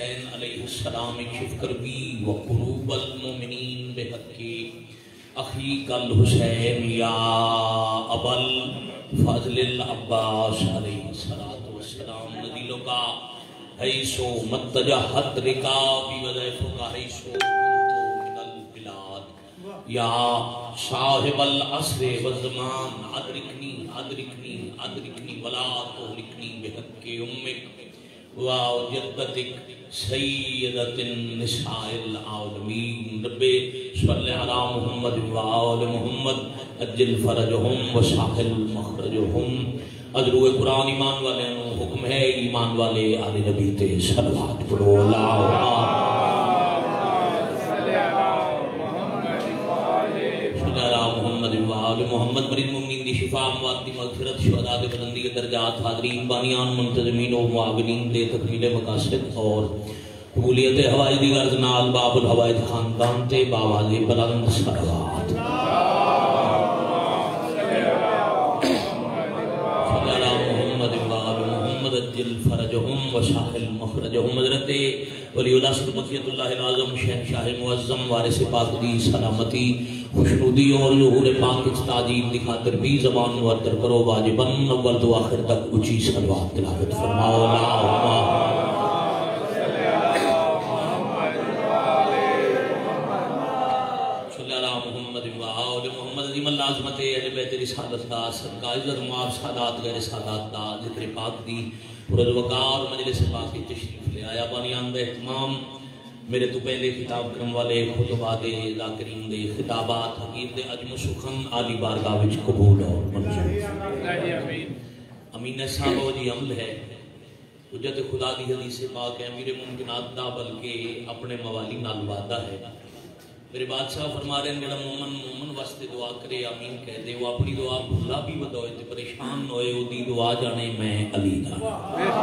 علیہ السلام اکشف کربی و قلوب المؤمنین بحق اخیک الحسین یا ابل فضل العباس علیہ السلام ندیلوں کا حیثو متجہت رکابی وضیفوں کا حیثو کنتو من البلاد یا صاحب العصر والزمان ادرکنی ادرکنی ادرکنی ولا تہلکنی بحق امک وجدتک سیدت النساء العالمین رب صلی علی محمد وآل محمد اجل فرجہم وساحل مخرجہم ادرو قرآن ایمان والے حکم ہے ایمان والے آل نبی تے صلوات پڑھو اللہ محمد مرید مومنین دی شفا اموات دی مغفرت شہداء دی بلندی درجات حاضرین بانیان منتظمین و معاونین دے تکمیل مقاصد اور قبولیت حوائج دی غرض نال باب الحوائج خاندان تے باواز بلند صلوات صلی اللہ محمد وآل محمد اجل فرجہم وساحل مخرجہم حضرت ولی اللہ صدقیت اللہ العظم شہنشاہ معظم وارث پاک دی سلامتی خوشنودی اور ظہور پاک کی تعظیم دی خاطر بھی زبان مورتر کرو واجباً اول تو آخر تک اچھی صلوات تلاوت فرماؤ اللہم صلی اللہ محمد وآل محمد عظیم اللہ عظمت اہل بیت رسالت دا صدقہ عزت معاف سادات غیر سادات دا ذکر پاک دی پرد وقار مجلس پاک کی تشریف لے آیا بانیان دا اہتمام میرے تو پہلے خطاب کرن والے خطبات ذاکرین دے خطابات حقیق دے عجم سخن عالی بارگاہ وچ قبول اور منظور امین صاحب جی عمل ہے حجت خدا دی حدیث پاک ہے میرے ممکنات دا بلکہ اپنے موالی نال وعدہ ہے میرے بادشاہ فرما رہے ہیں جڑا مومن واسطے دعا کرے آمین کہہ دے وہ اپنی دعا بھولا بھی بدوئے تے پریشان ہوئے وہ دی دعا جانے میں علی دا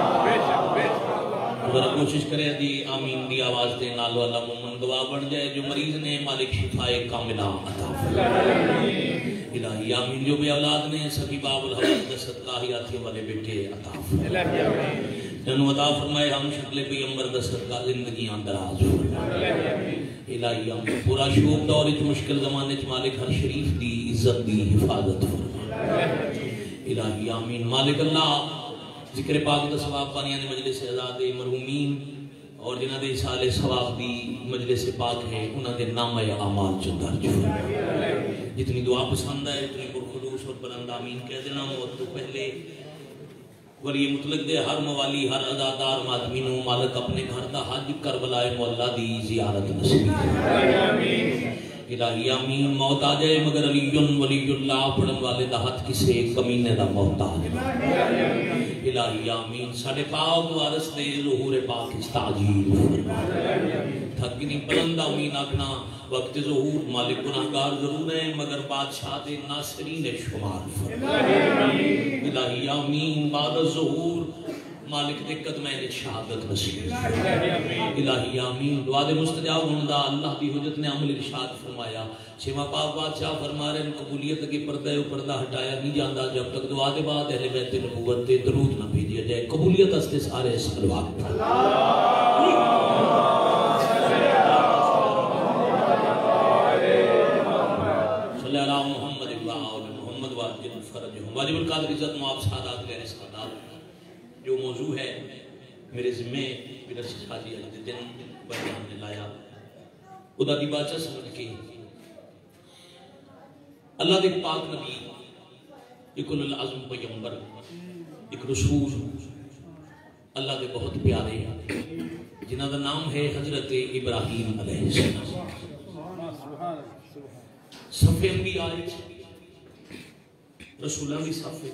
ذرا کوشش کرے دی آمین دی آواز دے نالو اللہ مومن دعا بن جائے جو مریض نے مالک شفائے کاملہ عطا فرمائے الہی آمین جو بے اولاد نے سبھی باب الحوائج صدقہ حیاتیوں والے بیٹے عطا فرمائے جنہوں عطا فرمائے ہم شکل پیغمبر دا صدقہ زندگیاں دراز فرمائے الہی آمین پورا شوق دور اچ مشکل زمانے چ مالک ہر شریف دی عزت دی حفاظت فرمائے الہی آمین مالک اللہ ذکر پاک دا ثواب پانیاں دے مجلس آزاد مرحومین اور جنہ دے سال ثواب دی مجلس پاک ہے انہاں دے نام اعمال چ درج فرمائے جتنی دعا پسند ہے اتنی پرخلوص اور بلند آمین کہہ دینا موت تو پہلے ولی مطلق دے ہر موالی ہر عزادار مادمینوں مالک اپنے گھر دا حج کربلا مولا دی زیارت نصیب الہی آمین موت آ جائے مگر علی ولی اللہ پڑھن والے دا ہاتھ کسے کمینے دا موت آ جائے الہی آمین ساڑھے پاک وارث دے ظہور پاک استعجیل تھک نہیں بلند آمین آکنا وقت ظہور مالک گناہگار ضرور ہے مگر بادشاہ دے ناصرین شمار الہی آمین بعد ظہور مالک دے قدمین شہادت نصیب الہی آمین دعا دے مستجاب ہوندہ اللہ دی حجت نے عمل ارشاد فرمایا چھما پاک بادشاہ فرما رہے ہیں قبولیت کے پردہ و پردہ ہٹایا نہیں جاندہ جب تک دعا دے بعد اہل بیت نبوت دے درود نہ بھیجیا جائے قبولیت استے سارے صلوات صلی اللہ محمد محمد واجب فرجہم واجب القادر عزت معاف سادات غیر سادات جو موضوع ہے میرے ذمہ میرا سکھاجی علی دن بیان نے لایا خدا دی بادشاہ سمجھ کے اللہ دے پاک نبی ایک العظم پیغمبر ایک رسول اللہ دے بہت پیارے جنہ دا نام ہے حضرت ابراہیم علیہ السلام صفحے انبیاء رسولہ دی صفحے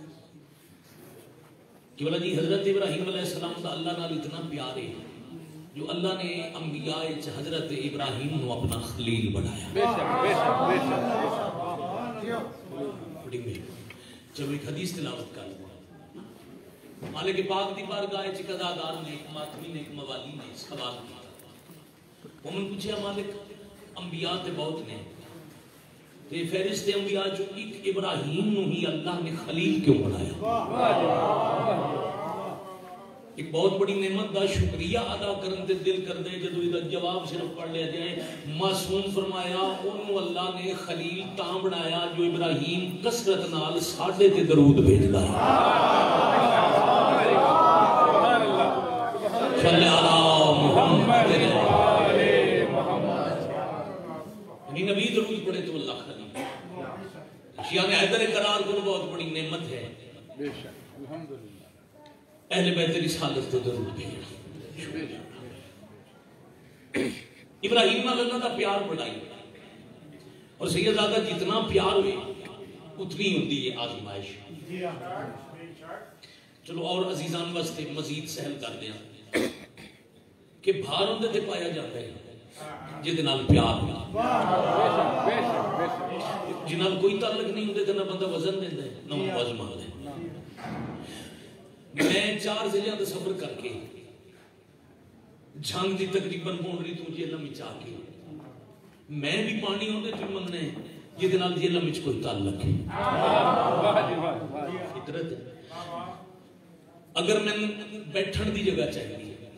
کہ بلا جی حضرت ابراہیم علیہ السلام دا اللہ نال اتنا پیارے جو اللہ نے انبیاء حضرت ابراہیم نو اپنا خلیل بنایا بڑی میں جب ایک حدیث تلاوت کر لوں مالک پاک دی بارگاہ چ قضادار نے ایک ماتمی نے ایک موالی نے سوال کیا وہ من پوچھا مالک انبیاء تے بہت نے تے فہرست انبیاء جو ایک ابراہیم نو ہی اللہ نے خلیل کیوں بنایا ایک بہت بڑی نعمت دا شکریہ ادا کرن تے دل کر دے جدو یہ جواب صرف پڑھ لیا جائے. معصوم فرمایا انہوں اللہ نے خلیل تاں بنایا جو ابراہیم کثرت نال ساڈے تے درود بھیجدا ہے. صلی اللہ محمد یعنی نبی درود پڑھے تو اللہ خلیل. شیعہ نے حیدر قرار کو بہت بڑی نعمت ہے. بے شک الحمدللہ اہل بیت رسالت تو درود بھیجنا. ابراہیم اللہ کا پیار بڑھائی اور سیدزادہ جتنا پیار ہوئے اتنی ہوتی ہے آزمائش. چلو اور عزیزان واسطے مزید سہل کر دیا کہ بھار ہوندے تے پایا جاتا ہے جہدے نال پیار ہونا. جنہاں کوئی تعلق نہیں ہوندے تے نہ بندہ وزن دیندا ہے نہ انہوں وزن مانگدا ہے. میں 4 ضلع کا سفر کر کے جھنگ دی تقریباً بونڈری تو جیلم میں چاہ کے میں بھی پانی ہوندے تو منگنا ہے یہ نال جیلم میں کوئی تعلق ہے. فطرت ہے. اگر میں بیٹھن دی جگہ چاہیے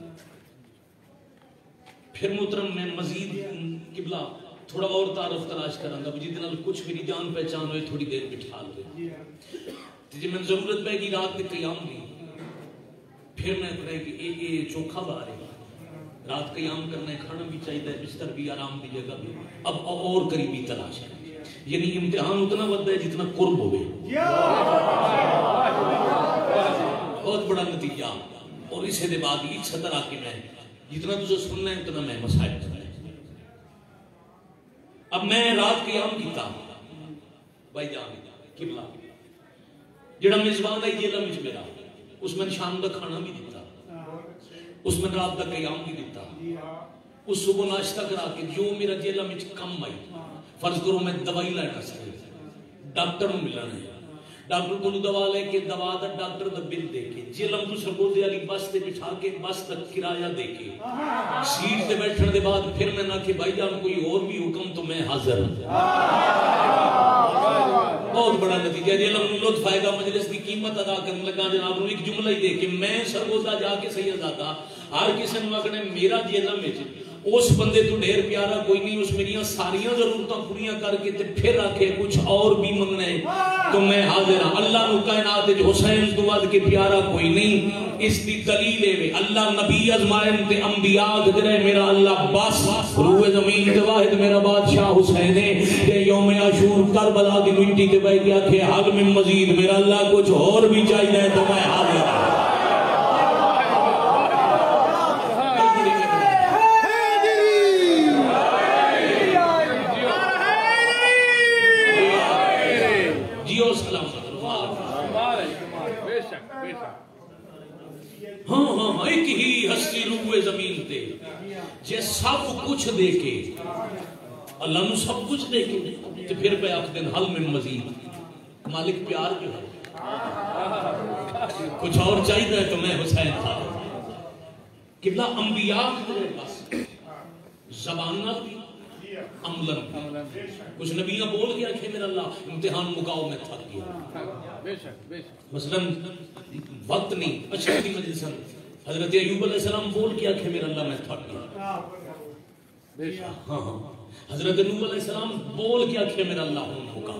پھر محترم میں مزید قبلہ تھوڑا اور تعارف تلاش کروں گا جس نال کچھ میری جان پہچان ہوئے تھوڑی دیر بٹھا لے. جی میں ضرورت پہ گی رات کے قیام دی پھر میں کہا کہ یہ چوکھا بار ہے رات قیام کرنا ہے کھانا بھی چاہیے بستر بھی آرام دی جگہ بھی اب اور قریبی تلاش ہے. یعنی امتحان اتنا بڑھتا ہے جتنا قرب ہوئے. بہت بڑا نتیجہ. اور اسے دے بعد یہ صدر آ کے میں جتنا تجھے سننا ہے اتنا میں مسائل کرنا ہے. اب میں رات قیام کیتا بھائی جان قبلہ جڑا میزبان ہے یہ لمج میرا اس میں شام کا کھانا بھی دیتا اس میں رات کا قیام بھی دیتا اس صبح ناشتہ کرا کے جو میرا جیلہ میں کم آئی فرض کرو میں دوائی لینا سکتے ڈاکٹر میں ملنا ہے ڈاکٹر کو دوا لے کے دوا دا ڈاکٹر دا بل دے کے جیلم تو سرگوزے علی بس تے بٹھا کے بس تک کرایہ دے کے سیٹ تے بیٹھنے دے بعد پھر میں نہ کہ بھائی جان کوئی اور بھی حکم تو میں حاضر ہوں. بہت بڑا نتیجہ جیلم لطف آئے گا مجلس کی قیمت ادا کرنے لگا جناب نے ایک جملہ ہی دے کے میں سرگوزہ جا کے سیدزادہ ہر کسی نے وقت نے میرا جیلم میں اس بندے تو ڈھیر پیارا کوئی نہیں اس میریاں ساریاں ضرورتاں پوریاں کر کے تے پھر آکے کچھ اور بھی منگنا ہے تو میں حاضر ہوں. اللہ نو کائنات حسین تو ود کے پیارا کوئی نہیں. اس دی دلیل ہے اللہ نبی ازمائن تے انبیاء گزرے میرا اللہ بس روح زمین تے واحد میرا بادشاہ حسین ہے کہ یوم عاشور کربلا دی مٹی تے بیٹھ کے آکھے حق میں مزید میرا اللہ کچھ اور بھی چاہیے تو میں حاضر ہوں. ہاں ایک ہی ہستی روح زمین تے جے سب کچھ دے کے اللہ نو سب کچھ دے کے تو پھر پہ آخ دن حل میں مزید مالک پیار جو ہے کچھ اور چاہیے تو میں حسین تھا. قبلہ انبیاء کے پاس زبان نہ بھی عملاً کچھ نبیاں بول گیا کہ میرا اللہ امتحان مکاؤ میں تھک گیا. مثلا وقت نہیں اشرفی مجلس حضرت ایوب علیہ السلام بول کیا کہ میرا اللہ میں تھک گیا. ہاں حضرت نوح علیہ السلام بول کیا کہ میرا اللہ ہوں ہوگا.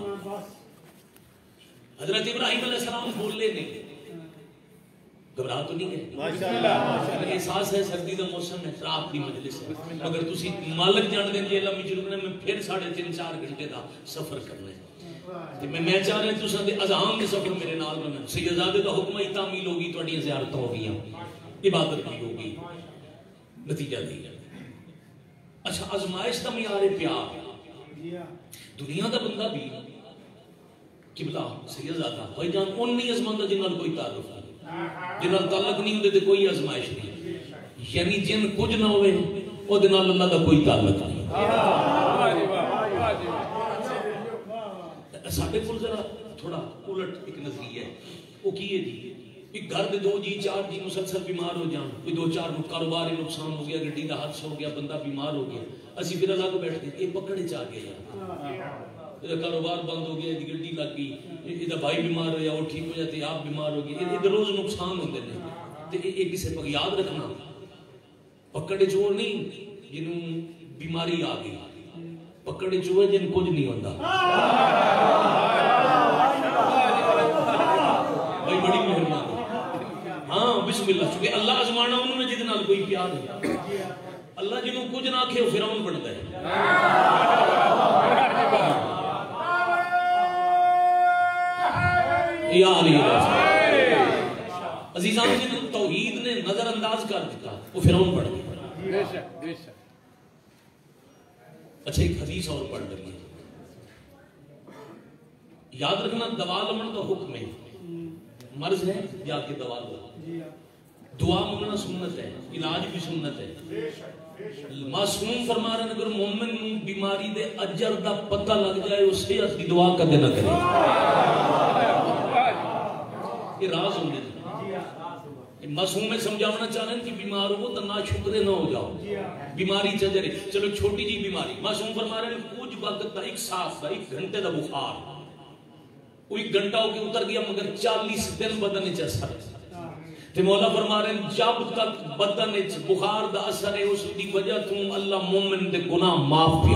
حضرت ابراہیم علیہ السلام بول لے نہیں گھبرا تو نہیں گئے. احساس ہے سردی کا موسم ہے رات کی مجلس ہے اگر تسی مالک جان دیں جی اللہ میں جلونے میں پھر 3.5-4 گھنٹے کا سفر کرنا ہے. میں چاہ رہے ہیں تساں دے اذان دے سفر میرے نال بنن سیدزادے دا حکم ہی تعمیل ہوگی تہاڈیاں زیارتاں ہو گئیاں عبادت بھی ہوگی نتیجہ دے گا. اچھا آزمائش دا معیار پیار دنیا دا بندہ بھی قبلہ سیدزادہ بھائی جان ان نہیں ازماندا جن نال کوئی تعلق نہیں جن نال تعلق نہیں ہوندے تے کوئی آزمائش نہیں یعنی جن کچھ نہ ہوئے او دے نال اللہ دا کوئی تعلق نہیں. ساڈے کول ذرا تھوڑا الٹ ایک نظریہ ہے وہ کی ہے جی ایک گھر دے 2 جی 4 جی مسلسل بیمار ہو جان کوئی 2-4 کاروبار ہی نقصان ہو گیا گڈی دا حادثہ ہو گیا بندہ بیمار ہو گیا اسی پھر الگ بیٹھتے یہ پکڑے چاہ گئے یار کاروبار بند ہو گیا گڈی لگ گئی یہ بھائی بیمار ہو یا وہ ٹھیک ہو جاتے آپ بیمار ہو گئے ادھر روز نقصان ہوتے ہیں ایک کسی پر یاد رکھنا پکڑے چور نہیں جنہوں بیماری آ گئی پکڑے چور جن کچھ نہیں ہوتا بھائی بڑی مہربانی ہاں بسم اللہ چونکہ اللہ آزمانا انہوں نے جتنا کوئی پیار ہے اللہ جنہوں کچھ نہ آکھے وہ فرعون بنتا ہے یا علی عزیزان جنہوں توحید نے نظر انداز کر دیتا وہ فرعون بن گیا اچھا ایک حدیث اور پڑھ رہی ہے یاد رکھنا دوا لمن کا حکم ہے مرض ہے جا کے دوا لو دعا منگنا سنت ہے علاج بھی سنت ہے معصوم فرما رہے ہیں اگر مومن بیماری دے اجر دا پتہ لگ جائے اس سے اصلی دعا کدے نہ کرے یہ راز ہونے دے معصوم میں سمجھانا چاہ رہے ہیں کہ بیمار ہو تو نہ شکرے نہ ہو جاؤ بیماری چجرے چلو چھوٹی جی بیماری معصوم فرما رہے ہیں کچھ وقت تا ایک صاف تا ایک گھنٹے دا بخار وہ ایک گھنٹہ ہو کے اتر گیا مگر 40 دن بدن چ اثر تے مولا فرما رہے ہیں جب تک بدن چ بخار دا اثر ہے اس دی وجہ تم اللہ مومن دے گناہ معاف کیو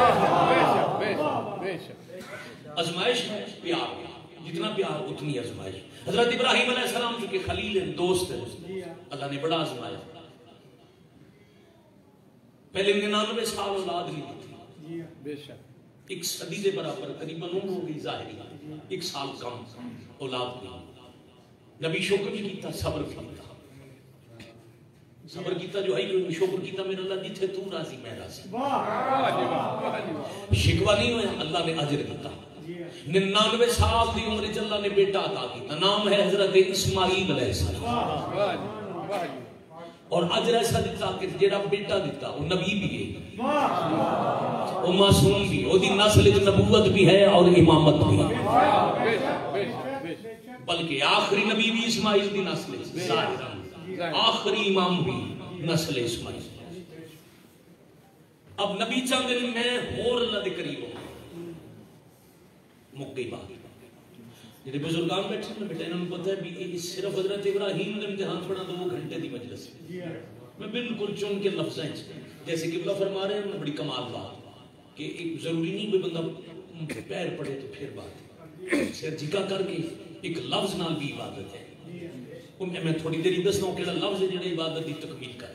آزمائش ہے پیار جتنا پیار اتنی آزمائش حضرت ابراہیم علیہ السلام چونکہ خلیل ہیں دوست ہیں اللہ نے بڑا آزمایا پہلے 99 سال اولاد نہیں تھی بے شک ایک صدی دے برابر قریباً عمر ہو گئی ظاہری ایک سال کم اولاد نہیں نبی شکر کیتا صبر کیتا جو ہے شکر کیتا میرا اللہ جتھے تو راضی میں راضی شکوہ نہیں ہویا اللہ نے اجر کیتا 99 سال دی عمر اللہ نے بیٹا عطا کیتا نام ہے حضرت اسماعیل علیہ السلام اور اجر ایسا دیتا کہ جیڑا بیٹا دیتا وہ نبی بھی ہے وہ معصوم بھی وہ دی نسل نبوت بھی ہے اور امامت بھی ہے بلکہ آخری نبی بھی اسماعیل دی نسل آخری امام بھی نسل اسماعیل اب نبی چاہتے ہیں میں اور اللہ دے قریب ہوں مک گئی بات جنہیں بزرگان بیٹھے ہیں بیٹا انہوں نے پتا ہے بھی صرف حضرت ابراہیم نے امتحان پڑھا 2 گھنٹے دی مجلس میں بالکل چن کے لفظیں جیسے قبلہ فرما رہے ہیں بڑی کمال بات کہ ایک ضروری نہیں کوئی بندہ پیر پڑے تو پھر بات سر جھکا کر کے ایک لفظ نال بھی عبادت ہے میں تھوڑی دیر دسنا ہوں کہ لفظ ہے جنہیں عبادت دی تکمیل کریں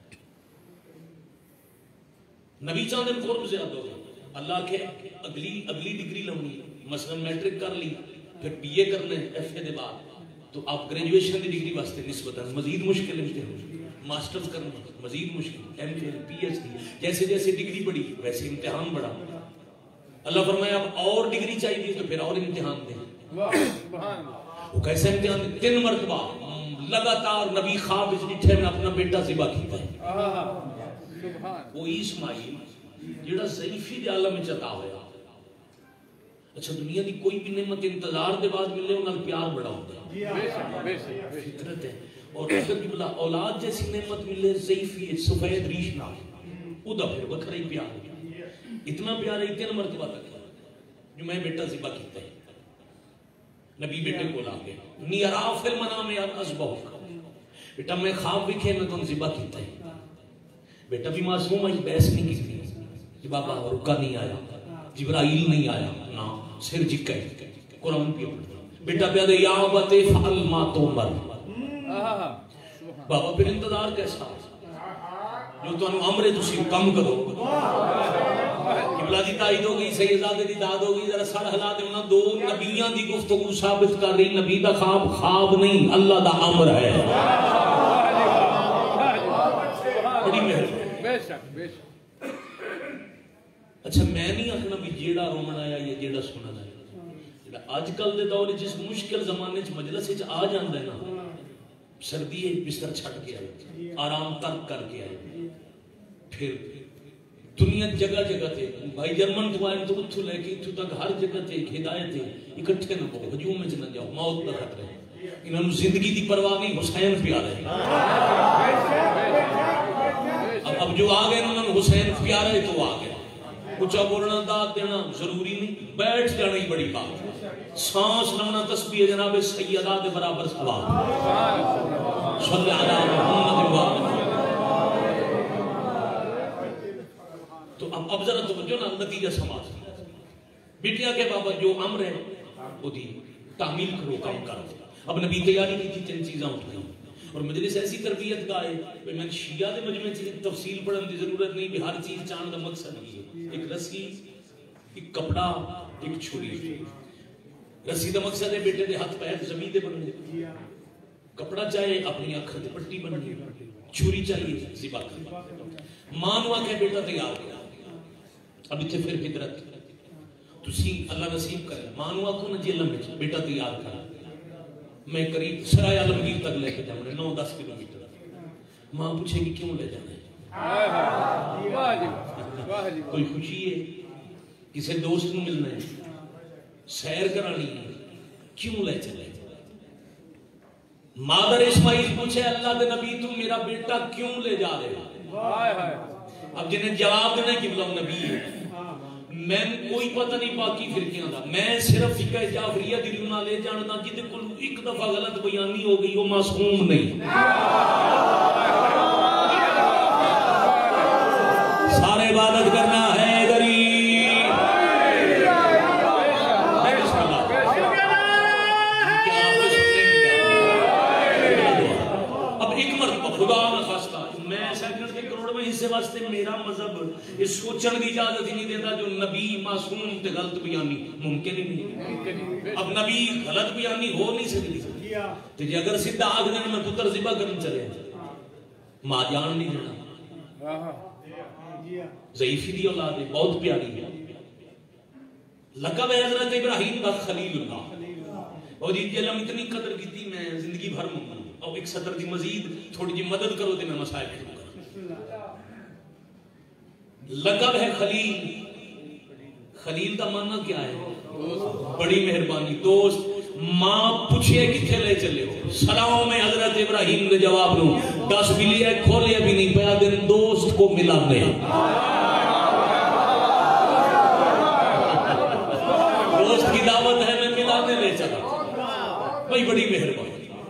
نبی چاندن قرب زیادہ ہو اللہ کے اگلی ڈگری لونی مثلا میٹرک کر لی پھر بی اے کرنا ہے ایف اے دے بعد تو آپ گریجویشن دی ڈگری واسطے نسبتاً مزید مشکل امتحان ماسٹرز کرنا مزید مشکل M Phil P H D جیسے جیسے ڈگری بڑی ویسے امتحان بڑا اللہ فرمایا اب اور ڈگری چاہیے تو پھر اور امتحان دیں وہ کیسے امتحان دیں 3 مرتبہ لگاتار نبی خواب اس ڈٹھے میں اپنا بیٹا ذبح کیتا ہے وہ اسماعیل جڑا ضعیفی دے عالم میں چتا ہویا اچھا دنیا دی کوئی بھی نعمت انتظار دے بعد ملے انہاں پیار بڑا ہوتا ہے فطرت ہے اور اگر کی بلا اولاد جیسی نعمت ملے ضعیفی سفید ریش نہ او دا پھر وکھرا ہی پیار اتنا پیار ہے 3 مرتبہ تک جو میں بیٹا ذبح کیتا ہے نبی بیٹے کو لا گیا نی ارا فی المنام اذبح بیٹا میں خواب ویکھے میں تم ذبح کیتا ہے بیٹا بھی معصوم ہے بحث نہیں کی کہ بابا رکا نہیں آیا جبرائیل نہیں آیا نا سر جھکا ہے قرآن پہ بیٹا پیادے یا ابت فعل ما تؤمر بابا پھر انتظار کیسا جو تو انہوں امر ہے تسی کم کرو قبلہ دی تائید ہو گئی سیدزادے دی داد ہو گئی ذرا سر حالات انہاں 2 نبیاں دی گفتگو ثابت کر رہی نبی دا خواب نہیں اللہ دا امر ہے بڑی مہربانی بے شک اچھا میں نہیں آخنا بھی جیڑا رومن آیا یا جیڑا سنن آیا جیڑا آج کل دے دور جس مشکل زمانے چ مجلس وچ آ جاندا ہے نا سردی ہے بستر چھٹ کے آئے آرام ترک کر کے آئے پھر دنیا جگہ جگہ تے بھائی جرمن تو آئے تو اتھو لے کے اتھو تک ہر جگہ تے ایک ہدایت ہے اکٹھے نہ ہو ہجوم میں نہ جاؤ موت دا خطرہ ہے انہوں نے زندگی دی پرواہ نہیں حسین پیارا ہے اب جو آ گئے انہوں نے حسین پیارا ہے تو آ گئے اچھا بولنا داد دینا ضروری نہیں، بیٹھ جانا ہی بڑی بات، سانس لونا تسبیح جناب سیدہ دے برابر ثواب۔ صلی اللہ محمد وآلہ۔ تو اب ذرا توجہ نا، نتیجہ سماج بیٹیا کے بابا جو امر ہے وہ دی تعمیل کرو، کام کرو۔ اب نبی تیاری کی تھی، چند چیزاں اٹھائیں اور مجلس ایسی تربیت کا ہے کہ میں شیعہ دے مجمع چیز تفصیل پڑھنے کی ضرورت نہیں، بھی ہر چیز چاند کا مقصد ہی ہے، ایک رسی، ایک کپڑا، ایک چھری۔ رسی کا مقصد ہے بیٹے دے ہاتھ پیر زمین دے بننے، کپڑا چاہے اپنی اکھ تے پٹی بننے، چھری چاہیے ذبح کرنے۔ ماں نو آکھے بیٹا تیار کر، اب اتنے پھر فطرت تسی اللہ نصیب کرے، ماں نو آکھو نا جیلم وچ بیٹا تیار کر، میں قریب سرائے عالمگیر تک لے کے جاؤں گا 9-10 کلومیٹر۔ ماں پوچھے گی کیوں لے جانا ہے؟ کوئی خوشی ہے، کسی دوست نو ملنا ہے، سیر کرانی ہے، کیوں لے چلے؟ مادر اسماعیل پوچھے اللہ دے نبی تو میرا بیٹا کیوں لے جا رہے؟ اب جنہیں جواب دینا کہ بلاؤ نبی ہے، میں کوئی پتہ نہیں باقی فرقیاں دا، میں صرف فقہ جعفریہ دی رونا لے جاننا جدے کل ایک دفعہ غلط بیانی ہو گئی وہ معصوم نہیں۔ سارے عبادت کرنا ہے غریب۔ اب ایک مرتبہ خدا نہ خواستہ میں سیکنڈ کے کروڑ میں حصے واسطے میرا مذہب اس سوچن کی اجازت ہی نہیں دیتا جو نبی معصوم تے غلط بیانی ممکن ہی نہیں۔ اب نبی غلط بیانی ہو نہیں سکتی، تو جی اگر سیدھا آگ دینا میں پتر ذبح کرنے چلے ماں جان نہیں دینا، ضعیفی دی اولاد ہے، بہت پیاری ہے، لقب ہے حضرت ابراہیم کا خلیل اللہ، اور جی علم اتنی قدر کی تھی میں زندگی بھر ممکن اور ایک سطر دی مزید تھوڑی جی مدد کرو تے میں مسائل شروع کروں۔ لقب ہے خلیل، خلیل کا معنی کیا ہے؟ بڑی مہربانی، دوست۔ ماں پوچھے کتھے لے چلے ہو؟ سلام میں حضرت ابراہیم نے جواب دوں 10 بلی ہے کھولے بھی نہیں پیا دن دوست کو ملانے، دوست کی دعوت ہے میں ملانے لے چلا، بھائی بڑی مہربانی۔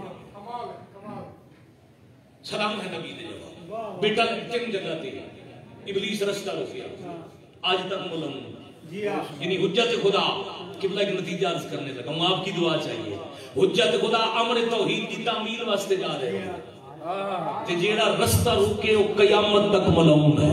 سلام ہے نبی دے جواب، بیٹا کن جگہ تے ابلیس رستہ روکیا آج تک ملم، یعنی حجت خدا قبلہ کے نتیجہ عرض کرنے لگا ہوں، آپ کی دعا چاہیے۔ حجت خدا امر توحید کی تعمیل واسطے جا رہے ہیں کہ جیڑا رستہ روکے وہ قیامت تک ملعون ہے۔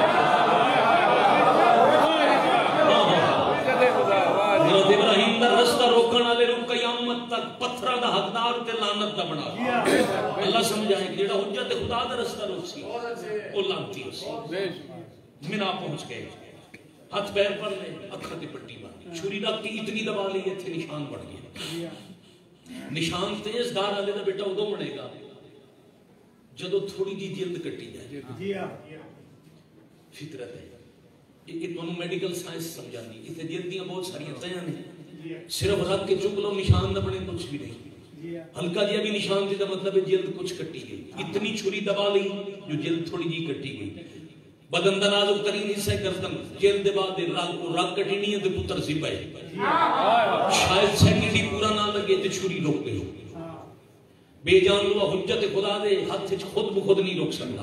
حضرت ابراہیم دا رستہ روکن والے نوں قیامت تک پتھراں دا حقدار تے لعنت دا بنا اللہ سمجھائے کہ جیڑا حجت خدا دا رستہ روک سی وہ لعنتی ہو سی۔ مینا پہنچ گئے، ہاتھ پیر پر لے، اکھاں تے پٹی باندھی، چھری رکھ کے اتنی دبا لی اتنے نشان بڑھ گیا۔ نشان تیز دھار والے دا بیٹا ادو بنے گا جدو تھوڑی جی جلد کٹی جائے، فطرت ہے۔ یہ تمہیں میڈیکل سائنس سمجھانی، اس جلد دیاں بہت ساری تیاں نے، صرف رکھ کے چک لو نشان نہ بنے کچھ بھی نہیں، ہلکا جہاں بھی نشان تھی مطلب جلد کچھ کٹی گئی، اتنی چھری دبا لی جو جلد تھوڑی جی کٹی گئی۔ بدن دا نازک ترین حصہ گردن، جلد دے بعد رگ کٹنی ہے تے پتر ذبح ہے، شاید سیکنڈ ہی پورا نہ لگے تے چھری رک گئی۔ بے جان لو حجت خدا دے ہاتھ وچ خود بخود نہیں روک سکتا،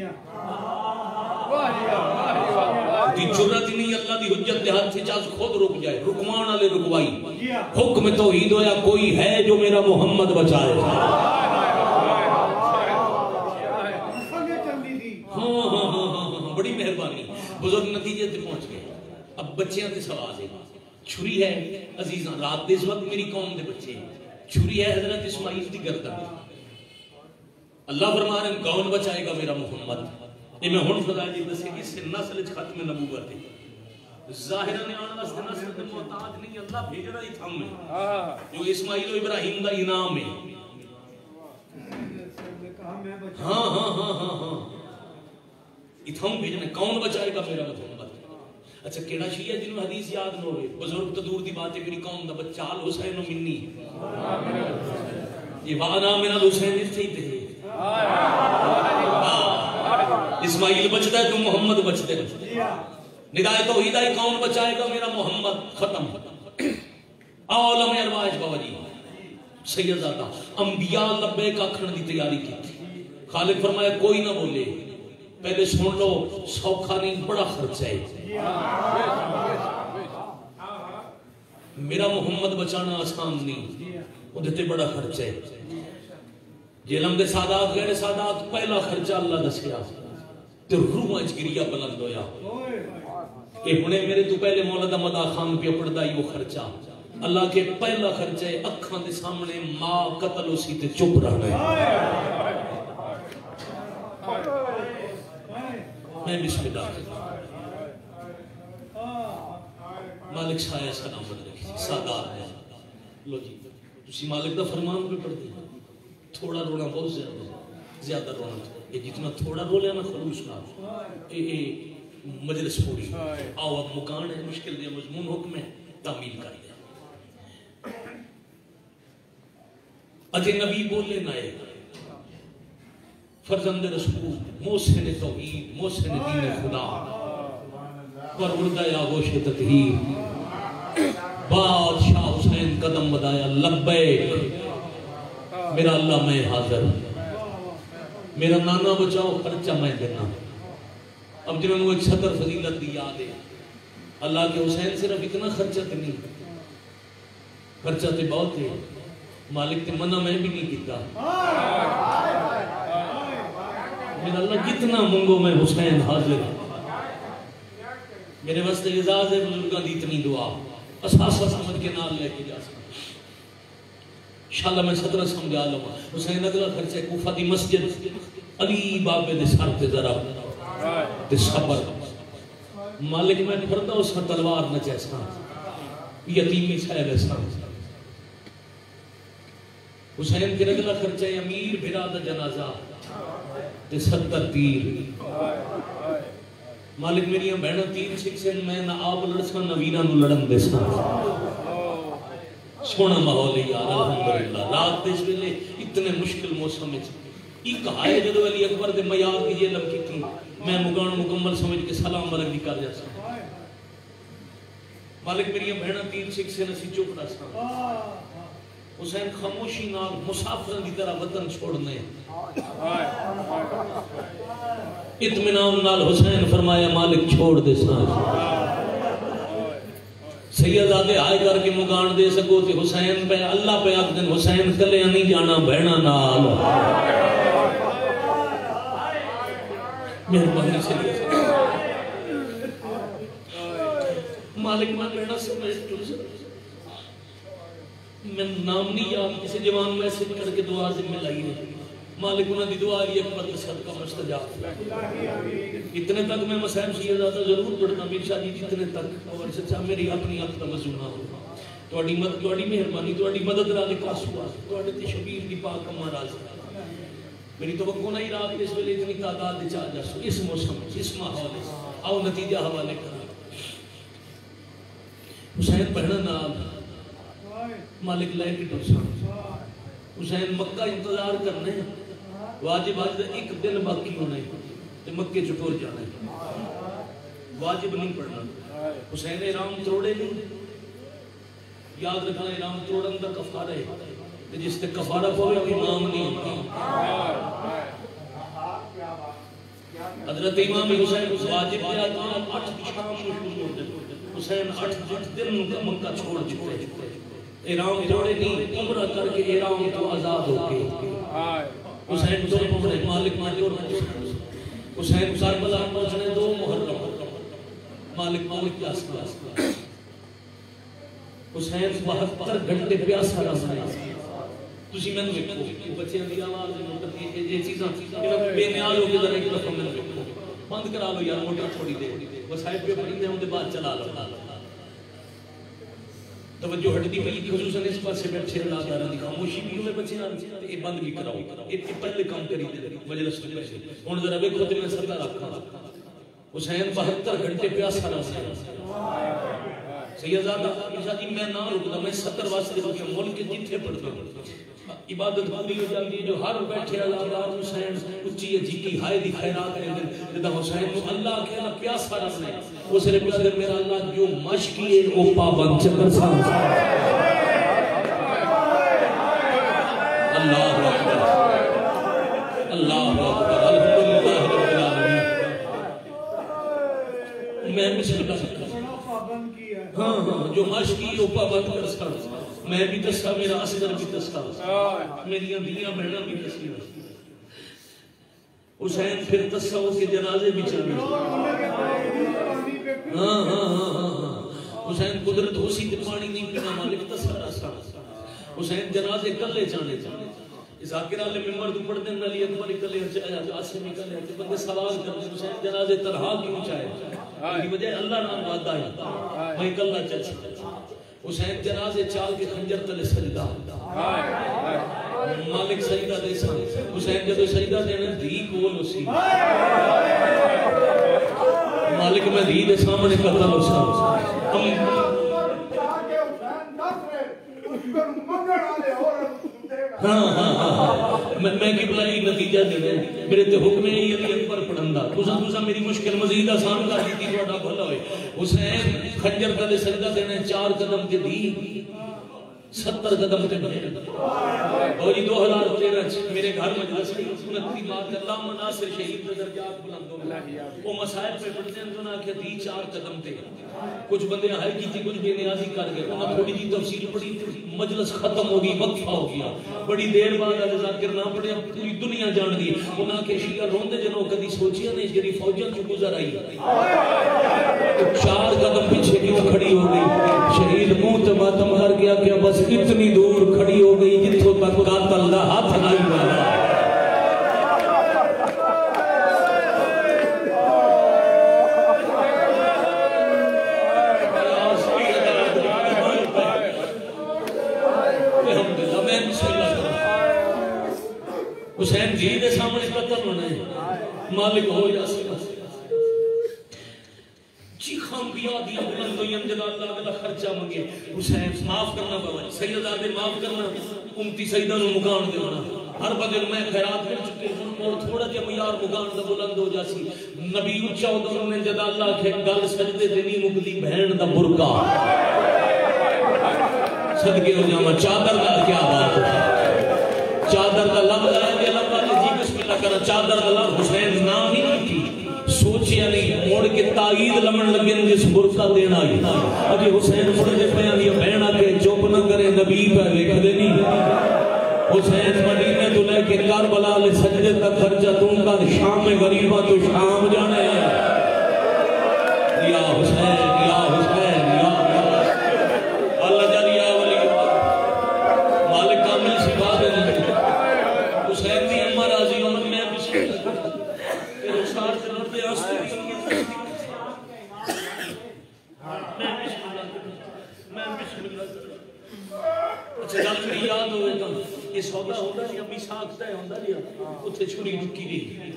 دی جرت نہیں اللہ دی حجت دے ہاتھ وچ آج خود رک جائے، رکوان والے رکوائی۔ حکم توحید ہویا کوئی ہے جو میرا محمد بچائے۔ بڑی مہربانی، بزرگ نتیجے تے پہنچ گئے۔ اب بچیاں تے سوال ہے، چھری ہے عزیزاں رات دے اس وقت میری قوم دے بچے، چھری ہے حضرت اسماعیل دی گردن، اللہ فرما رہے ہیں کون بچائے گا میرا محمد۔ یہ میں ہن خدا جی دسے اس سے نسل ختم نبوت ہے، ظاہرہ نے آنے واسطے نسل تے محتاج نہیں، اللہ بھیجنا ہی تھم ہے جو اسماعیل و ابراہیم دا انعام ہے۔ ہاں ہاں ہاں ہاں ہاں اتھاؤں بھیجنے کون بچائے گا میرا محمد۔ اچھا کیڑا شیعہ جنہوں حدیث یاد نہ ہوئے، بزرگ تو دور دی بات ہے میری قوم دا بچہ حسین و منی، یہ وانا من الحسین اس سے ہی تھے، اسماعیل بچتا ہے تو محمد بچتے ہیں، ندائے توحید آئی کون بچائے گا؟ میرا محمد. ختم. عالم ارواح بابا جی سیدزادہ انبیاء لبیک آکھن دی تیاری کی تھی. خالق فرمایا کوئی نہ بولے، پہلے سن لو، سوکھا نہیں، بڑا خرچہ ہے. میرا محمد بچانا آسان نہیں، وہ دیتے بڑا خرچہ ہے. جیلم دے سادات غیر سادات پہلا خرچہ اللہ دسیا تو روح اچ گریا بلند ہویا. کہ ہنے میرے تو پہلے مولا مدا خان پہ پڑھدا ہی وہ خرچہ. اللہ کے پہلا خرچہ ہے اکھاں دے سامنے ماں قتل اسی تے چپ رہنا ہے. میں بسم اللہ مالک سایہ سلامت رکھی سادات ہے. لو جی تسی مالک دا فرمان پہ پڑھ دیا. تھوڑا رونا بہت زیادہ رونا، یہ جتنا تھوڑا رو لیا نا خلوص کا مجلس پوری. آؤ اب مکان ہے، مشکل دے مضمون حکم ہے، تعمیل کر لیا. اجے نبی بولے نائے فرزند رسول محسن توحید محسن دین خدا پروردہ آغوش تطہیر بادشاہ حسین قدم بدایا لبیک میرا اللہ میں حاضر، میرا نانا بچاؤ خرچہ میں دینا. اب جنہوں نے ایک صدر فضیلت دی یاد ہے، اللہ کے حسین صرف اتنا خرچہ تے نہیں، خرچہ تے بہت ہے. مالک تے منع میں بھی نہیں کیتا. میرا اللہ جتنا منگو میں حسین حاضر. میرے واسطے اعزاز ہے بزرگاں دی اتنی دعا اساسہ سمجھ کے نال لے کے جا سکتا. انشاءاللہ میں صدرہ سمجھا لوں. حسین اگلا خرچہ کوفہ دی مسجد علی بابے دے سر تے ذرا تے صبر. مالک میں پڑھتا اس کا تلوار نہ جیسا یتیمی صاحب ایسا. حسین کے اگلا خرچہ امیر بھرا دا جنازہ تے 70 تیر. مالک میری بہنہ تیر سکسن میں نہ آپ لڑسا نہ ویرہ نو لڑن دے سا. سونا ماحول یار الحمدللہ. رات دے ویلے اتنے مشکل موسم میں ایک آئے جدو علی اکبر دے میار کی یہ لمکی تھی میں مگان مکمل سمجھ کے سلام برک دی کر جاسا. مالک میری بہنہ تیر سکسن اسی چوک رسا. حسین خاموشی نال مسافرن دی طرح وطن چھوڑنے. اطمینان نال حسین فرمایا مالک چھوڑ دے سا. سیدادے آئے کر کے مگان دے سکو تے حسین پہ اللہ پہ آگ دن حسین کلے نہیں جانا بہنا نال. مہربانی سے مالک میں بہنا سمجھ میں نام نہیں یاد کسی جوان میسج کر کے دعا ذمہ لائی ہے. مالک انہوں نے دعا علی اکبر کے صدقہ مستجاب. اتنے تک میں مسائل سیدادہ ضرور پڑھنا میر شاہ جی اتنے تک اور سچا میری اپنی آپ توجہ نہ ہو. توڑی مہربانی توڑی مدد رالی کاسوا توڑی تی شبیر دی پاک اما راز. میری توقع نہیں رات اس ویلے اتنی تعداد دے چاہ جاسو اس موسم اس ماحول آؤ نتیجہ حوالے کرنا. حسین پڑھنا نام مالک لائے کی ٹرسان. حسین مکہ انتظار کرنے واجب آج ایک دن باقی ہونے تے مکے چٹور جانے. واجب نہیں پڑھنا. حسین ارام توڑے نہیں. یاد رکھنا ارام توڑن دا کفارہ ہے جس تے کفارہ پوے امام نہیں ہوتا. حضرت امام حسین واجب کے آدمان 8 شام میں شروع ہوتے. حسین 8 دن مکہ چھوڑ چکے. ارام توڑے نہیں عمرہ کر کے ارام تو آزاد ہو کے حسین دو پڑے مالک ماجور حسین کربلا پہنچنے 2 محرم مالک مالک کی آسمان. حسین 72 گھنٹے پیاسا رہا ہے. تسی میں نے دیکھو بچے دی آواز یہ چیزاں بے نیاز ہو کے ذرا ایک دفعہ میں دیکھو بند کرا لو یار موٹر تھوڑی دیر بس ہائپ پہ پڑھیں ہوں دے بعد چلا لو. توجہ ہٹتی پہلی خصوصاً اس پاس سے بیٹھے اللہ تعالیٰ دی خاموشی بھی ہوئے بچے آنے یہ بند بھی کراؤ. یہ پہلے کام کری دے مجلس کے پیسے ان ذرا بے خود میں سردہ رکھا. حسین 72 گھنٹے پیاسا رہا. سیدزادہ عائشہ جی میں نہ رکتا، میں 70 واسطے ملک جتھے پڑھتا ہوں عبادت پوری ہو جاتی ہے، جو ہر بیٹھے اللہ حسین اچھی جی ہائے دی خیرات ہے جدا حسین کو اللہ کہنا پیاسا رکھنا ہے وہ صرف اگر میرا اللہ جو مشکی ہے وہ پابند چکر سا اللہ اکبر اللہ اکبر الحمدللہ رب العالمین۔ میں بسم اللہ ہاں جو مشکی ہے وہ پابند کر سکتا میں بھی دستا، میرا اصغر بھی دستا، میری اندیاں بہناں بھی دستی حسین پھر تصور کے جنازے بھی چلے ہاں ہاں ہاں ہاں حسین قدرت ہو سی تے پانی نہیں پینا مالک تصور آسا حسین جنازے کلے جانے ذاکر علیہ ممبر تو پڑھ دیں علی اکبر کلے عاصم کلے بندے سوال کرتے حسین جنازے تنہا کیوں چاہے کی وجہ اللہ نام وعدہ ہے میں کلہ چل سکتا حسین جنازے چال کے خنجر تلے سجدہ مالک سجدہ دے سا حسین جدو سجدہ دینے دھی کول اسی مالک میں دھی دے سامنے قتل ہو ہاں ہاں ہاں میں قبلہ نتیجہ دینے میرے تے حکم ہے علی اکبر پڑھندا تساں میری مشکل مزید آسان کر دیتی تہاڈا بھلا ہوئے حسین خنجر تلے سجدہ دینے 4 قدم تے دی 70 قدم تے اور جی 2013 میرے گھر مجلس کی 29 بات اللہ مناصر شہید کے درجات بلند ہو وہ مسائل پہ پڑھتے ہیں تو نہ کہ دی 4 قدم تے کچھ بندے ہائے کی تھی کچھ بے نیازی کر گئے انہوں تھوڑی جی تفصیل پڑھی مجلس ختم ہو گئی وقفہ ہو گیا بڑی دیر بعد علی ذاکر نہ پڑھے پوری دنیا جان دی انہاں کے شیعہ روندے جنوں کدی سوچیا نہیں جڑی فوجاں چ گزر آئی 4 قدم پیچھے کیوں کھڑی ہو گئی شہید منہ تے ماتم کر گیا کہ بس اتنی دور کھڑی ہو گئی جتھوں تک قاتل دا ہاتھ نہیں والا حسین جی دے سامنے قتل ہونا ہے مالک ہو یا جی خام بیا دیا بلند ہوئی انجد اللہ دلہ خرچہ مگے حسین معاف کرنا بابا سیدہ معاف کرنا امتی سیدہ نو مقام دے ہونا ہر بدل میں خیرات کر چکے اور تھوڑا جا معیار مقام دا بلند ہو جاسی نبی اچھا ہو تو انہیں جد اللہ کے گل سجدے دینی مقدی بہن دا برکا صدقے ہو جاما چادر دا کیا بات ہوتا چادر دا لفظ ہے کہ اللہ پاک جی بسم اللہ کرا چادر دا لفظ حسین نام ہی نہیں تھی سوچیا نہیں موڑ کے تائید لمن لگن جس برکہ دینا ہی ابھی حسین فرجے پیان یہ بہنا کے چوپ نہ کرے نبی پہ لکھ دینی حسین مدینہ تو لے کے کربلا لے سجدے تک خرچہ تم کا شام میں غریبہ تو شام جانے یا حسین یا حسین یا اللہ جانی یا ولی مالک کامل سی بات ہے حسین دی امہ راضی عمر میں بسم اللہ پھر اشار سے رب آستے میں بسم اللہ اچھا جب تری یاد ہوئے گا یہ سودا ہوتا ہے یا میثاق طے ہوتا ہے یا اتھے چھری ڈکی دی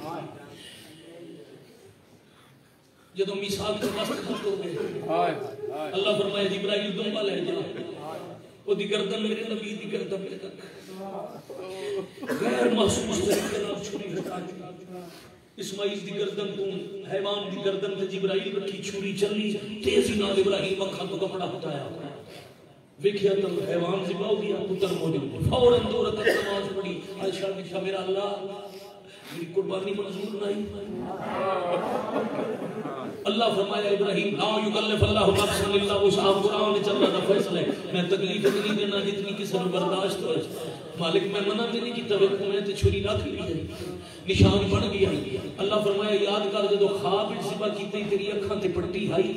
جدو میثاق کے واسطے خط ہو گئے اللہ فرمائے جبرائیل دنبا لے جا وہ دی گردن میرے نبی دی گردن میرے تک غیر محسوس طریقے نال چھری ہٹا اسماعیل دی گردن تو حیوان دی گردن تے جبرائیل رکھی چھری چلی تیزی نال ابراہیم اکھاں تو کپڑا ہٹایا ویکھیا تو حیوان ذبح ہو گیا پتر موجود فوراً 2 رکعت نماز پڑھی عائشہ نے میرا اللہ میری قربانی منظور نہیں اللہ فرمایا ابراہیم لا یکلف اللہ نفسا الا وسعها قرآن نے چل رہا فیصلہ ہے میں تکلیف نہیں دینا جتنی کسی نے برداشت ہو مالک میں منع نہیں کی توقع میں تے چھری رکھ لی ہے نشان بن گیا اللہ فرمایا یاد کر جدو خواب ذبح کیتے تیری اکھاں تے پٹی آئی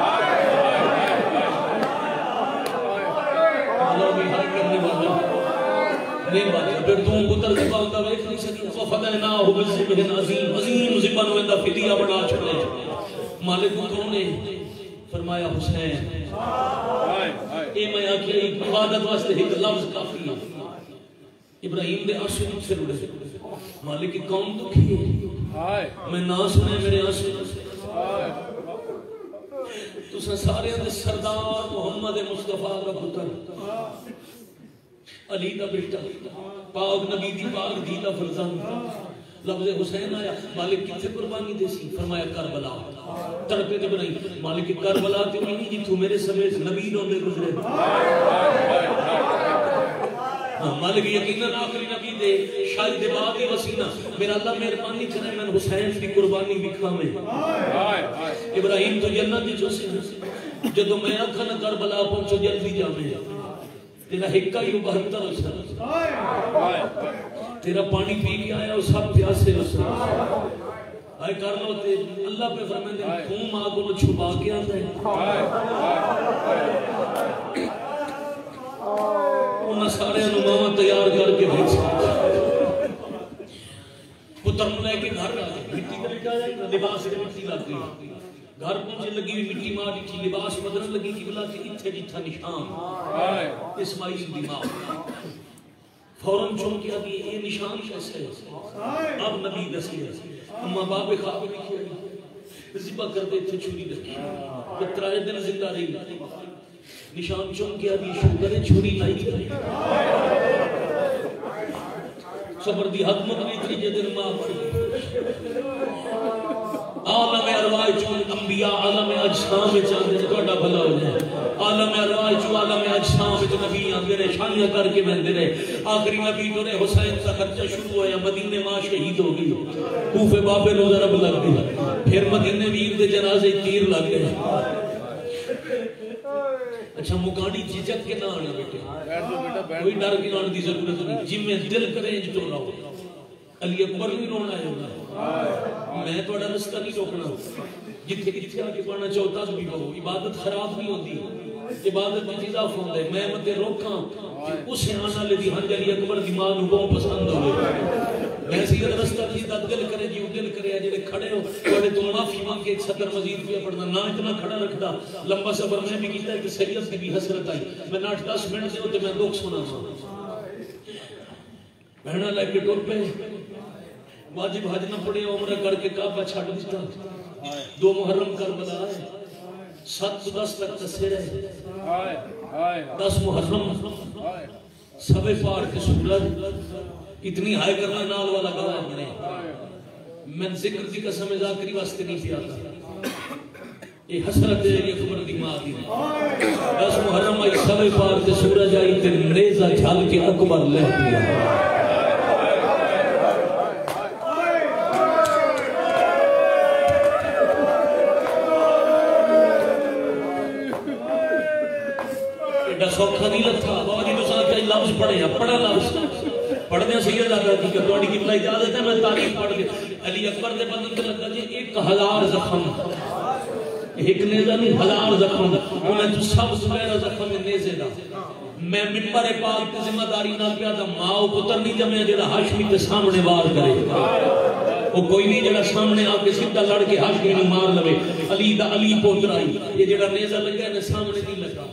اللہ بھی ہر کرنے والا نہیں بات پھر تم پتر ذبح ہوتا ویکھ نہیں سکی ففدیناہ بذبح عظیم عظیم ذبح نو دا فدیہ بنا چھڑے مالک کون نے فرمایا حسین اے میں آکھیا عبادت واسطے ایک لفظ کافی ہے ابراہیم دے آنسو سے رڑے مالک کی قوم دکھی ہے میں نہ سنے میرے آنسو تساں سارے دے سردار محمد مصطفیٰ کا پتر علی دا بیٹا پاک نبی دی پاک دی دا فرزند لفظ حسین آیا مالک کتنے قربانی دے سی فرمایا کربلا تڑپے تے بنائی مالک کربلا تے نہیں جتھوں میرے سمیت نبی روندے گزرے مالک یقیناً آخری نبی دے شاید دے بعد ہی وسینہ میرا اللہ مہربانی کرے میں حسین کی قربانی بکھا میں ابراہیم تو جنت دی جو سے جدو میں اکھن کربلا پہنچو جلدی جامے تیرا حکا ہی 72 اسا تیرا پانی پی کے آیا وہ سب پیاسے اسا آئے کر لو تے اللہ پہ فرمائیں دے خون آگ انہوں چھپا کے آتا ہے انہوں سارے انہوں تیار کر کے بھیج پتر لے کے گھر مٹی کا لکھا جائے لباس کے مٹی لگ گئی گھر پہنچے لگی ہوئی مٹی ماری تھی لباس بدلن لگی کی بلا کہ اتھے جتھا نشان اسماعیل دی ماں فوراں چون کیا بھی یہ نشان کیسے ہے اب نبی دسی ہے اما باپ خواب لکھی ہے ذبح کر دے تھے چھری رکھی بترائے دن زندہ رہی نشان چون کیا بھی شوگر چھری نہیں صبر دی حد مطلی تھی جدن ماں پڑی عالم ارواح چون انبیاء عالم اجسام میں چاہتے ہیں توڑا بھلا ہو جائے عالم ارواح چون عالم اجسام میں نبی آندے رہے شانیاں کر کے بہندے رہے آخری نبی تو رہے حسین کا خرچہ شروع ہویا مدینے ماں شہید ہو گئی کوفے بابے رو ضرب لگ گئی پھر مدینے ویر دے جنازے تیر لگ گئے اچھا مکانی جھجک کے نہ آنا بیٹے کوئی ڈر کی آنے دی ضرورت نہیں جن میں دل کریں جو ٹولا ہو علی اکبر نہیں رونا ہے ہوگا میں تو اڑا رستہ نہیں روکنا جتھے جتھے آگے پڑھنا چاہتا بھی بہو عبادت خراب نہیں ہوتی عبادت میں اضافہ ہوتا ہے میں مدے روکاں اسے آنا لے دی ہنج علی اکبر دی ماں نو بہت پسند ہوئے میں سیدھا رستہ سیدھا دل کرے جیو دل کرے جڑے کھڑے ہو بڑے تم معافی مانگ کے صدر مزید پہ پڑھنا نہ اتنا کھڑا رکھدا لمبا سفر میں بھی کیتا ہے کہ سید کی بھی حسرت آئی میں 8-10 منٹ سے ہوتے میں دکھ سنا بہنا لے کے ٹور پہ واجب حج نہ پڑے عمرہ کر کے کعبہ چھاڑ دیتا 2 محرم کربلا ہے 7-10 تک تسیر ہے 10 محرم سبے پار کے سورج اتنی ہائے کرنا نال والا گواہ بنے میں ذکر دی قسم ذاکری واسطے نہیں پیا تھا یہ حسرت ہے یہ خبر دی ماں دی 10 محرم آئی سبے پار کے سورج آئی تے نیزہ جھال کے اکبر لے دیا سوکھا نہیں لگتا بابا جی تو ساتھ کئی لفظ پڑھے ہیں پڑھا لفظ پڑھنے ہیں سید آتا ہے کہ توڑی کی بلائی اجازت ہے میں تاریخ پڑھ گیا علی اکبر دے بدن کے لگتا جی 1000 زخم ایک نیزہ نہیں 1000 زخم انہیں تو سب سبیرہ زخم نیزے دا میں منبر پاک کی ذمہ داری نہ پیا تھا ماں و پتر نہیں جمعے جڑا ہاشمی کے سامنے وار کرے وہ کوئی نہیں جڑا سامنے آ کے سیدھا لڑ کے ہاشمی نے مار لوے علی دا علی پوتر آئی یہ جڑا نیزہ لگا ہے سامنے نہیں لگا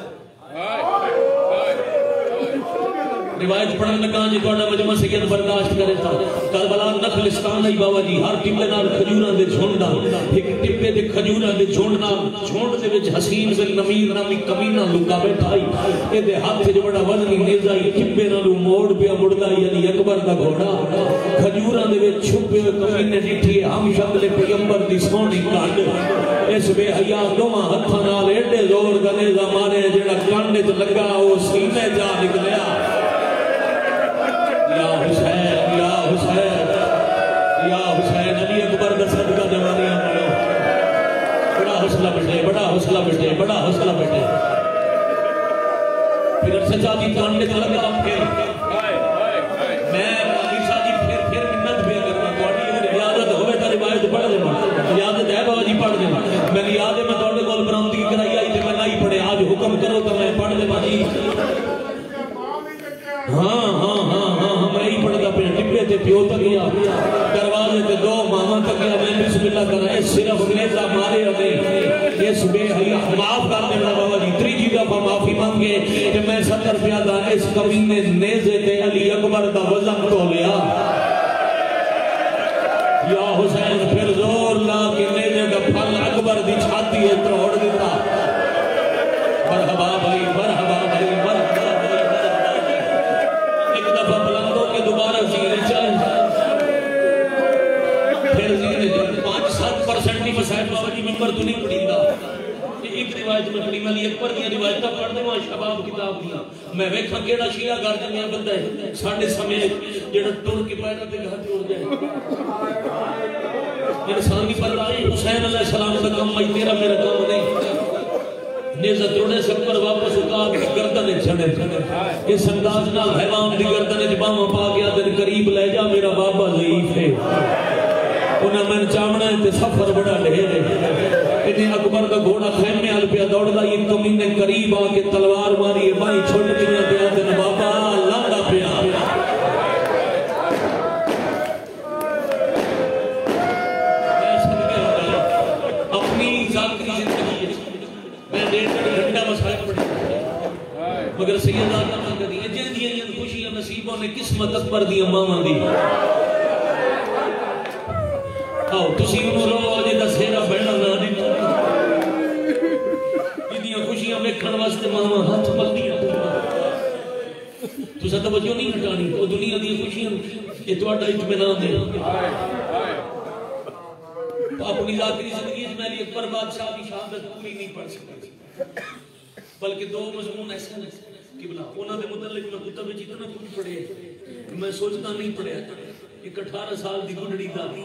روایت پڑھنے لگا جی توڑا مجمع سید برداشت کرے تھا کربلا نخلستان آئی بابا جی ہر ٹپے نال کھجوران دے جھونڈا ایک ٹپے دے کھجوران دے جھونڈنا جھونڈ دے وچ حسین بن نمیر نامی کمینہ لکا بیٹھا آئی اے دے ہاتھ جو بڑا وزنی نیزہ آئی ٹپے نالو موڑ پیا مڑدا یعنی اکبر دا گھوڑا کھجوران دے وچ چھپے ہوئے کمینے ڈٹھی ہم شکل پیغمبر دی سونی کانڈ اس بے حیا دوواں ہتھاں نال ایڈے زور دا نیزہ مارے جڑا کانڈ وچ لگا او سینے جا نکلیا یا حسین یا حسین یا حسین علی اکبر دا صدقہ جوانیاں پڑھو بڑا حوصلہ بیٹھے بڑا حوصلہ بیٹھے بڑا حوصلہ بیٹھے پھر سچا دی کانڈے تو لگا پھر میں عیسیٰ جی پھر منت بھی کرنا توڑی اگر اجازت ہوئے تا روایت پڑھ دینا اجازت ہے بابا جی پڑھ دینا میں نے یاد ہے میں توڑے کول برامدگی کرائی آئی تھی میں نہیں پڑھے آج حکم کرو تو میں پڑھ دے باجی ہاں میں ہی پڑھتا پہ ٹپے تے پیو تک گیا دروازے تے 2 ماما تک گیا میں بسم اللہ کرنا ہے صرف نیزہ مارے ہمیں اس بے حیا معاف کر دینا بابا جی 3 دفعہ معافی مانگے کہ میں 70 پیادہ اس کمینے نیزے تے علی اکبر دا وزن تو لیا یا حسین پھر زور لا کے نیزے دا پھل اکبر دی چھاتی ہے توڑ مسائل بابا جی ممبر تو نہیں پڑھی دا ایک روایت میں پڑھی علی اکبر دی روایت پڑھ دے وہاں شباب کتاب دیا میں ویکھاں کیڑا شیعہ گھر دے میں بندہ ہے ساڈے سمیت جڑا ٹر کے پیرا تے گھر تے اڑ جائے انسان کی پتہ ہے حسین علیہ السلام کا کام ہے تیرا میرا کام نہیں نیزہ توڑے سے پر واپس اٹھا کے گردن چھڑے اس انداز نال حیوان دی گردن وچ باواں پا کے دن قریب لے جا میرا بابا ضعیف ہے انہاں میں چاونا ہے تے سفر بڑا ڈھیر ہے انہیں اکبر کا گھوڑا خیمے حل پہ دوڑ گئی تو میں نے قریب آ کے تلوار ماری بھائی چھوٹ دیا دیا دن بابا لاندا پیا اپنی ذاتی زندگی میں 1.5 گھنٹہ مسائل پڑھی مگر سید آدم نے کہا یہ جن دیا خوشیاں نصیبوں نے قسمت اکبر دی ماواں دی آؤ تسی انہوں رو آجے دا سیرا بڑھنا نہ دیتا جدیاں خوشیاں ویکھن واسطے ماما ہاتھ ملدیاں تو سا توجہ نہیں ہٹانی وہ دنیا دی خوشیاں یہ تواڈا اطمینان دے اپنی ذاتی زندگی میں علی اکبر بادشاہ کی شہادت پوری نہیں پڑھ سکتا بلکہ 2 مضمون ایسے ہیں قبلہ انہاں دے متعلق میں کتب وچ اتنا کچھ پڑھے میں سوچتا نہیں پڑھیا ایک 18 سال دی گڈڑی دادی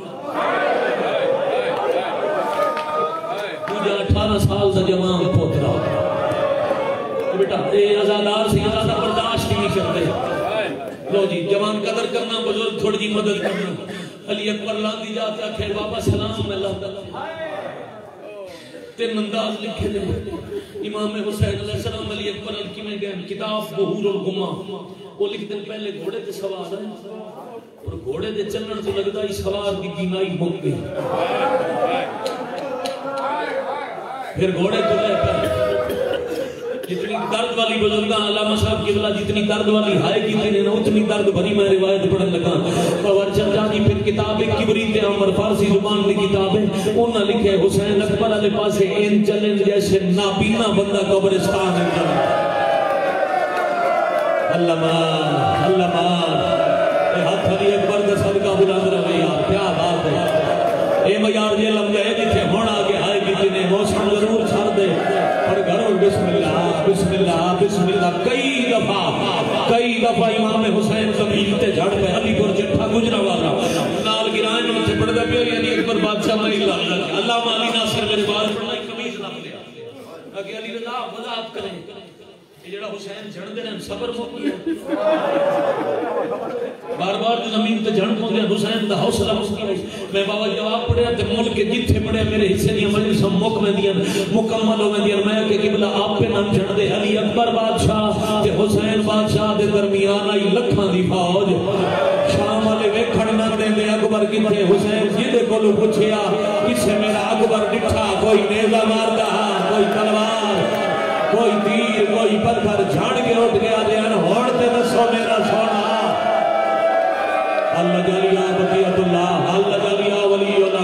مجھے 18 سال دا جوان پوترا بیٹا اے ازادار سے زیادہ برداشت نہیں کرتے لو جی جوان قدر کرنا بزرگ تھوڑی جی مدد کرنا علی اکبر لاندی جاتے آکھے بابا سلام میں اللہ تعالیٰ 3 انداز لکھے دے امام حسین علیہ السلام علی اکبر کی میں گئے کتاب بہور الغمہ وہ لکھ دن پہلے گھوڑے تے سوار ہے اور گھوڑے دے چلن سے لگتا ہی سوار دی بینائی مک گئی پھر گھوڑے کو لے کر جتنی درد والی بزرگاں علامہ صاحب کی بلا جتنی درد والی ہائے کی تھی نے اتنی درد بھری میں روایت پڑھن لگا اور چرچا کی پھر کتاب کبریت عمر فارسی زبان کی کتاب ہے انہاں لکھے حسین اکبر والے پاسے ان چلن جیسے نابینا بندہ قبرستان ہے علامہ ہاتھ علی اکبر کا صدقہ بلند رہے یار کیا بات ہے اے میار یہ لمحے ہے جتھے ہون آگے آئے کسی نے موسم ضرور چھڑ دے اور گھروں بسم اللہ کئی دفعہ امام حسین زمین تے جھڑ پہ علی پور جٹھا گجرا والا نال گرائن میں سے پڑھ دے پہ یعنی اکبر بادشاہ میں اللہ علی ناصر میرے بار پڑھنا ایک کمیز رکھ لیا اگر علی رضا وضاحت کریں یہ جڑا حسین جھڑ دے رہے ہیں صبر موقعی ہے بار بار زمین تے جھڑ پہنچ گیا حسین دا حوصلہ مسکی میں بابا جواب پڑھیا تے ملک کے جتھے پڑھے میرے حصے دیا مجلس مک میں دیا مکمل ہو میں دیا میں کہ قبلہ آپ پہ نام جھڑ دے علی اکبر بادشاہ تے حسین بادشاہ دے درمیان آئی لکھاں دی فوج شام والے ویکھڑ نہ دے دے اکبر کتھے حسین جدے کو لو پوچھیا کسے میرا اکبر ڈٹھا کوئی نیزہ ماردا کوئی تلوار کوئی تیر کوئی پتھر جھاڑ کے اٹھ گیا دیان ہوڑ تے دسو میرا سونا اللہ جلیا بقیت اللہ اللہ جلیا ولی اللہ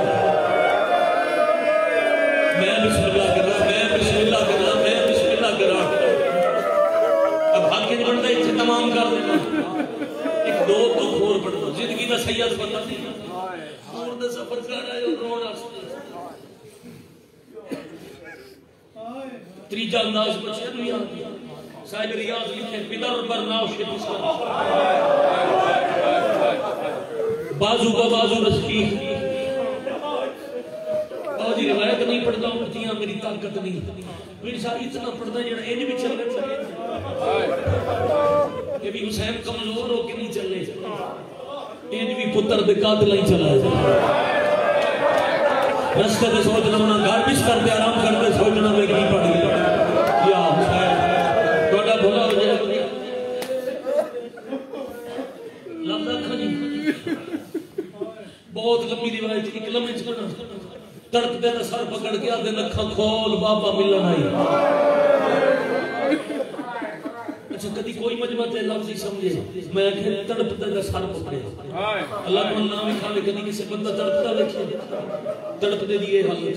میں بسم اللہ کرا اب حق کی بڑھتا ہے اسے تمام کر دینا ایک 2 کھور پڑھتا زندگی کا سیاد پڑھتا نہیں اور دا سفر کر رہا ہے اور رونا تریجہ انداز بچے دنیا صاحب ریاض لکھے پدر برناو شریف بازو کا بازو رسکی اور جی روایت نہیں پڑھتا ہوں پڑھتیاں میری طاقت نہیں میری ساری اتنا پڑھتا ہے جڑا اینج بھی چلنے لگے کہ بھی حسین کمزور ہو کے نہیں چلنے اینج بھی پتر دے قاتل نہیں چلا رستے دے سوچنا ہونا گھر بس کر دے آرام کر دے سوچنا میں کی پڑھ گیا یا حسین توڑا بھولا ہو جائے لفظ رکھا جی بہت لمبی روایت ایک لمحے چھوڑنا تڑک دے نہ سر پکڑ کے آدھے نکھا کھول بابا ملن آئی اچھا کدی کوئی مجمع تے لفظ ہی سمجھے میں کہ تڑپ دے نہ سر پکڑے اللہ کو نام ہی کھانے کدی کسی بندہ تڑپتا دیکھے تڑپ دے دیئے حالت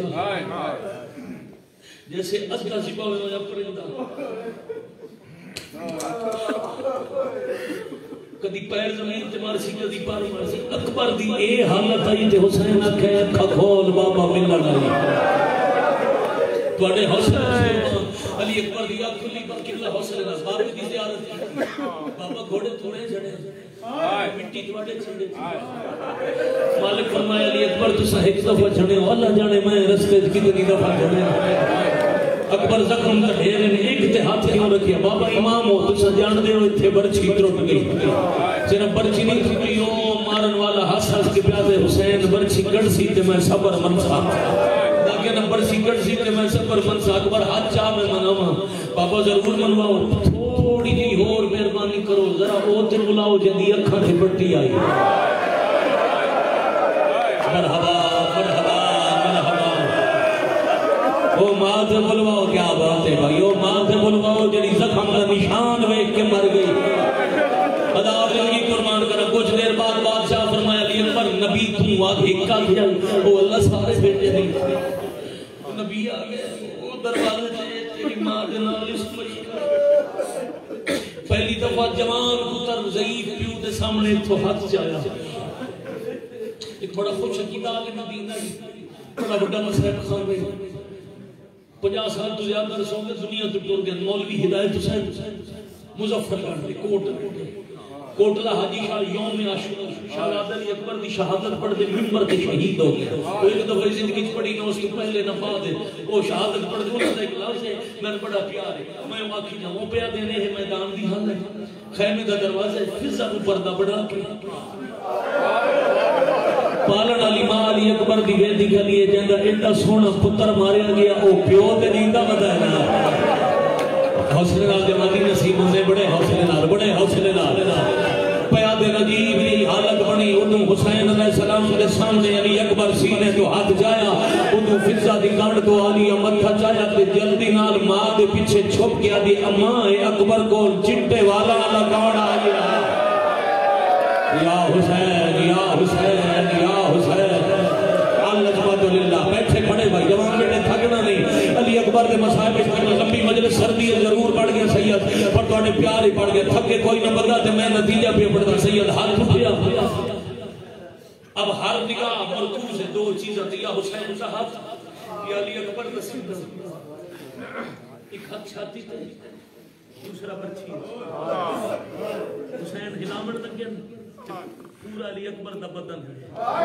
جیسے ازدہ زبا ہوئے یا پرندہ کدی پیر زمین تے مارسی کدی پار مارسی اکبر دی اے حالت آئی تے حسین آکھے اکھا کھول بابا ملن آئی تواڈے حوصلے علی اکبر دی آنکھ کھلی کلا حوصلے نال بابے دی زیارت بابا گھوڑے تھوڑے جڑے مٹی تواڈے چھڑے مالک فرمایا علی اکبر تساں ایک دفعہ چھڑے اللہ جانے میں رستے وچ کتنی دفعہ چھڑے اکبر زخم تے ڈھیر نے ایک تے ہاتھ کیوں رکھیا بابا امام ہو تساں جان دے ہو ایتھے برچھی ٹوٹ گئی صرف برچھی نہیں ٹوٹی او مارن والا ہنس ہنس کے پیا تے حسین برچھی کڑ سی تے میں صبر منسا کہ نمبر سیکڑ سی تے میں صبر منسا اکبر ہاتھ چاہ میں مناواں بابا ضرور منواؤ تھوڑی جی اور مہربانی کرو ذرا او تے بلاؤ جدی اکھاں تے پٹی آئی مرحبا مرحبا مرحبا او ماں تے بلواؤ کیا بات ہے بھائی او ماں تے بلواؤ جڑی زخم دا نشان ویکھ کے مر گئی خدا زندگی قربان کرا کچھ دیر بعد بادشاہ فرمایا علی اکبر نبی تو آگے کا گیا او اللہ سارے بیٹے نہیں نبی آگے وہ دروازے تیری ماں دے نال اس پہلی دفعہ جوان پتر ضعیف پیو دے سامنے تو ہاتھ چایا ایک بڑا خوش عقیدہ آگے مدینہ بڑا بڑا مسئلہ خان میں 50 سال تو زیادہ رسول کے دنیا تو ٹور گئے مولوی ہدایت حسین مظفر گھر کوٹلہ حاجی شاہ یوم عاشورہ شہزادہ علی اکبر دی شہادت پڑھ دے منبر تے شہید ہو گیا وہ ایک دفعہ زندگی چ پڑھی نہ اس کے پہلے نفع دے وہ شہادت پڑھ دے اس کا ایک لفظ ہے میں بڑا پیار ہے میں واقعی جاؤں پیا دینے ہے میدان دی حال ہے خیمے دا دروازہ فضا کو پردہ بڑھا کے پالن علی ماں علی اکبر دی ویدی گلی ہے جنگا ایڈا سونا پتر ماریا گیا او پیو تے نیندہ بدائنا حوصلے نال جماعتی نصیب ہونے بڑے حوصلے نال پیاد نجیب دی حالت بنی انہوں حسین علیہ السلام کے سامنے علی اکبر سینے تو ہاتھ جایا انہوں فضا دی گانڈ تو آلی متھا چایا تے جلدی نال ماں دے پیچھے چھپ گیا دی اماں اکبر کو چٹے والا گاڑ آیا یا حسین یا حسین یا حسین الحمدللہ بیٹھے کھڑے بھائی جوان بیٹے تھکنا نہیں علی اکبر دے مصائب اس میں لمبی مجلس سردی ضرور پڑ گیا سید پر تو پیار ہی پڑ گیا تھکے کوئی نہ بندہ تے میں نتیجہ پہ پڑتا سید ہاتھ اٹھیا اب ہر نگاہ مرکوز ہے دو چیزیں یا حسین کا ہاتھ یا علی اکبر کا سیدھا ایک ہاتھ چھاتی تے دوسرا برچھی حسین ہلامن تک گیا پورا علی اکبر دا بدن ہے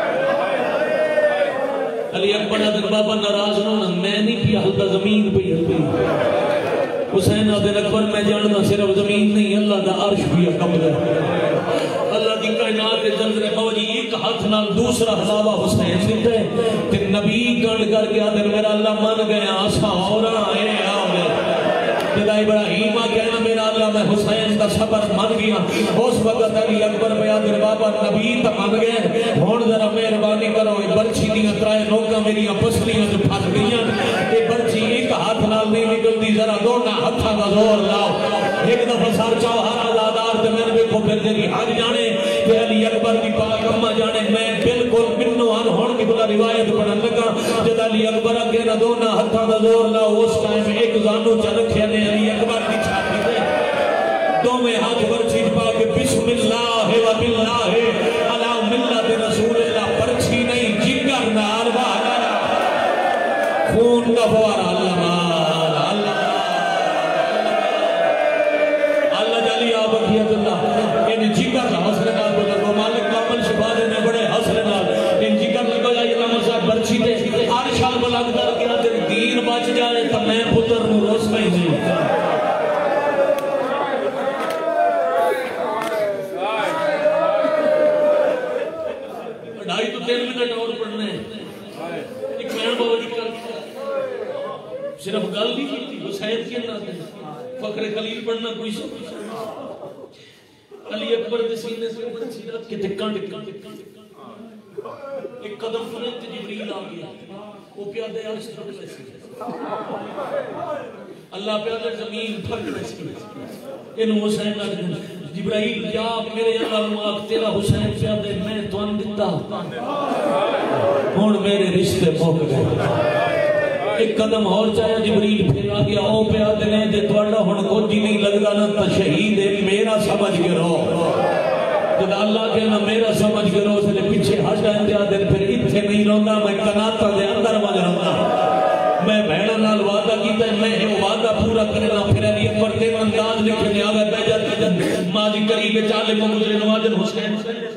علی اکبر دا بابا ناراض ہونا میں نہیں پیا ہلتا زمین پہ ہلتی حسین دن اکبر میں جاننا صرف زمین نہیں اللہ دا عرش بھی قبض ہے اللہ دی کائنات کے زلزلے موجی ایک ہاتھ نال دوسرا ہلاوا حسین دیتے کہ نبی گن کر کے آدھر میرا اللہ من گیا آسا اورا اے آورے جدا ابراہیم کہنا میرا اللہ میں حسین کا صبر من گیا اس وقت علی اکبر میں آدھر بابا نبی تا من گئے ہون ذرا مہربانی کرو برچی دیا ترائے نوکا میری پسلیاں جو پھٹ گئیاں یہ برچی ایک ہاتھ نال نہیں نکلتی ذرا دونا ہتھا کا زور لاؤ ایک دفعہ سار چاو ہر آزادار تے میں نے کو پھر دے حج جانے کہ علی اکبر کی پاک امہ جانے میں بالکل منو آن ہون کی بلا روایت پڑھن لگا جد علی اکبر اگے نہ دونا ہتھا کا زور لاؤ اس ٹائم ایک زانو چرکھے نے علی اکبر کی چھاتی دے دو میں ہاتھ برچی پا کے بسم اللہ و باللہ علی ملت رسول اللہ پرچھی نہیں جگر نار بارا خون کا فوارا اللہ مار اللہ جالی آبکیت اللہ ان جگر حوصلے نال بولا گو مالک کامل شفا دینے بڑے حوصلے نال ان جگر لگو جائے اللہ مصاب برچی دے ہر شال بلگ در کیا دین بچ جائے تو میں پتر نو روز میں ہی نہیں تو 3 منٹ اور پڑھنے ایک میں بابا جی کر صرف گل نہیں کی حسین کے اندر فخر خلیل پڑھنا کوئی سب علی اکبر دے سینے سے برچھی رات کے دکان ایک قدم سنے تے جبریل آ گیا وہ پیادے عرش تھک لیسی اللہ پیادے زمین تھک لیسی ان حسین آگے جبرائیل یا میرے اللہ مواق تیرا حسین پیادے میں تو ان دیتا ہون میرے رشتے موک گئے ایک قدم اور چاہیا جبریل پھر آگیا او پیادے نے دے توڑا ہون کو جی نہیں لگتا نا تا شہید ہے میرا سمجھ کے رو جب اللہ کے نہ میرا سمجھ کے روز لے پیچھے ہٹ آئندے دن پھر اتھے نہیں رونا میں کناتا دے اندر وجہ رونا میں بہنہ نال وعدہ کیتا ہے میں وعدہ پورا کرنا پھر علی اکبر دے انداز لکھنے آگا بیجت ماضی قریب چالے کو گزرے نواجن حسین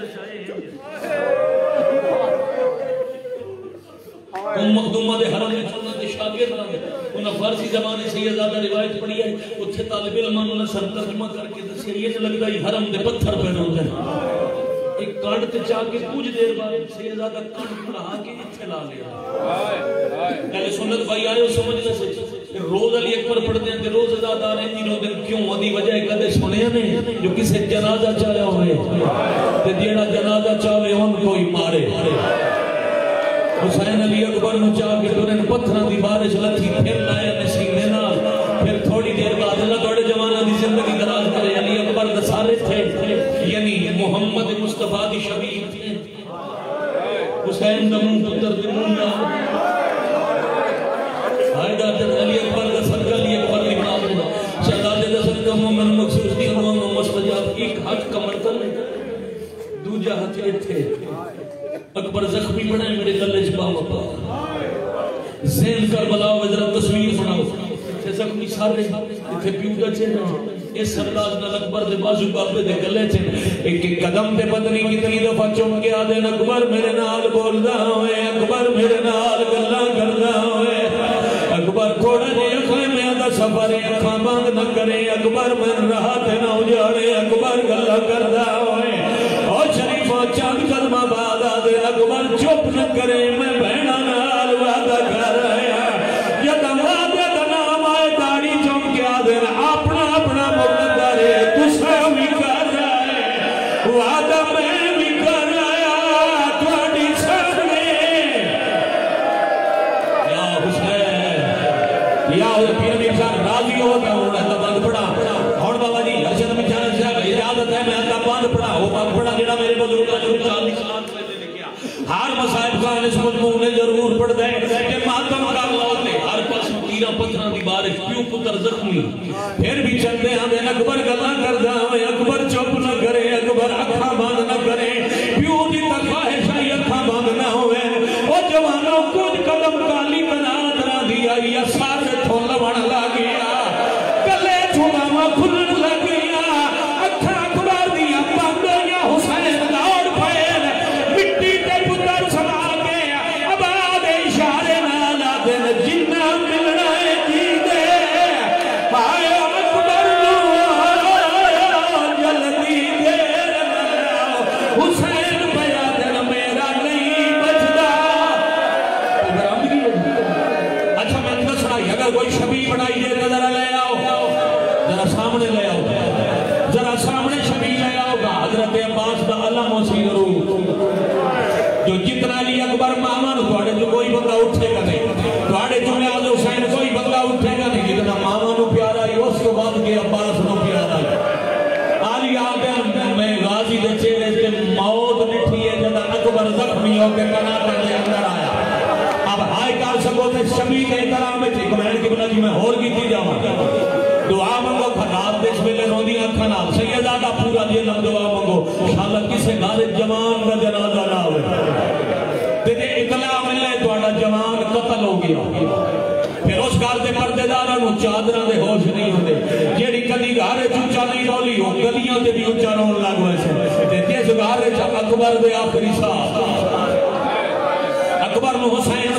مخدومہ دے حرم میں سنت شاگرد رہے انہاں فارسی زبانے سے یہ زیادہ روایت پڑھی ہے اتھے طالب علمان انہاں سر ترجمہ کر کے دسے یہ لگتا ہے حرم دے پتھر پہ ہوتا ہے ایک کانڈ تے چاہ کے کچھ دیر بعد سے یہ زیادہ کانڈ پڑھا کے اتھے لا لیا پہلے سنت بھائی آئے ہو سمجھنا سے روز علی اکبر پڑھتے ہیں کہ روز زیادہ آ رہے ہیں جنہوں دن کیوں ودی وجہ کدے سنے ہیں جو کسے جنازہ چاہے ہوئے تے جیڑا جنازہ چاہے ان کوئی مارے حسین علی اکبر نو چاہ کے دورن پتھران دی بارش لتھی پھر لائے نسینے نال پھر تھوڑی دیر بعد اللہ توڑے جوانہ دی زندگی دراز کرے علی اکبر دسالے تھے یعنی محمد مصطفیٰ دی شبیہ تھے حسین دمون پتر دمون نال آئیدہ جن علی اکبر دسل کا علی اکبر دی بنا دے شہداد دسل کا مومن مخصوص دی انوام مستجاب ایک حق کا مرتن دو جہت تھے اکبر زخمی بڑھائے میرے گلے جبا وپا زین کربلا وزرت تصویر بناو تھے زخمی سارے تھے پیوگا چھنا اس سرداز نال اکبر دے بازو بابے دے گلے چھن ایک ایک قدم دے بدنی کتنی دفعہ چمکے آدھیں اکبر میرے نال بولدا ہوئے اکبر میرے نال گلہ کردا ہوئے اکبر تھوڑا جے اکھائیں میں آدھا سفر اکھاں باندھ نہ کرے اکبر میں رہا تے نہ اجاڑے اکبر گلہ کردا ہوئے اور شریفہ چاند کلمہ بعد آدھے اکبر چپ نہ کرے میں بہنہ نال وعدہ کر رہے ہیں یا دمادے دنام آئے داڑی چم کے آدھے اپنا اپنا مقدر ہے تسے بھی کر رہے وعدہ میں بھی کر رہا تھوڑی سامنے یا حسین یا پیر میرزان راضی ہو گیا ہوں اللہ باندھ پڑا اور بابا جی ارشد میں جانا صاحب اجازت ہے میں اللہ باندھ پڑا وہ باندھ پڑا جڑا میرے بزرگاں جو 40 سال پہلے لکھیا ہر مصائب کا اس مضمون نے ضرور پڑھ دے کہ ماتم کا موت نے ہر پاس تیرہ پتھراں دی بارش پیو پتر زخمی پھر بھی چلتے ہیں دے اکبر گلاں کردا ہوئے اکبر چپ نہ کرے اکبر اکھاں باندھ نہ کرے پیو دی تخواہش ہے اکھاں باندھ نہ ہوئے او جوانوں کچھ قدم کالی بنا درا دیا یا سارے تھول بن لگیا گلے چھوڑاواں کھلن لگیا اکھاں اکبر دیا بند یا حسین دوڑ پئے مٹی تے پتر سما کے آباد اشارے نال دن جنہ ملنا ہے جی دے پائے اکبر نو جلدی دیر نہ حسین پیا دن میرا نہیں بچدا اچھا میں دسنا اگر کوئی شبیہ بنائی دے نظر لے آؤ ذرا سامنے لے آؤ ذرا سامنے شبیہ لے آؤ گا حضرت عباس دا علم اسی ضرور جو جتنا علی اکبر مامان تھوڑے جو کوئی بندہ اٹھے گا نہیں تھوڑے جمعہ آدھے حسین کوئی بندہ اٹھے گا نہیں جتنا مامان پیارا ہی اس کو بعد کے عباس نو پیارا ہی آلی آتے میں غازی دے چہرے سے موت نٹھی ہے جدا اکبر زخمی ہو کے کنا کرنے اندر آیا اب ہائی کار سکو تے شبیہ کے احترام میں تھی کمہن کی بنا جی میں اور کی تھی جاؤں دعا منگو خطاب دے اس ملے روندی آنکھا نام سیدادہ پورا جیلم دعا منگو شاءاللہ کسے گارے جوان کا جنازہ نہ ہوئے تیرے اطلاع ملے تو آڑا جوان قتل ہو گیا پھر اس گار دے پردے دارہ نو چادرہ دے ہوش نہیں ہوتے جیڑی کدی گارے چونچا نہیں رولی ہو گلیاں دے بھی اونچا رون لگو ایسے تے جس گارے چا اکبر دے آخری صاحب اکبر نو حسین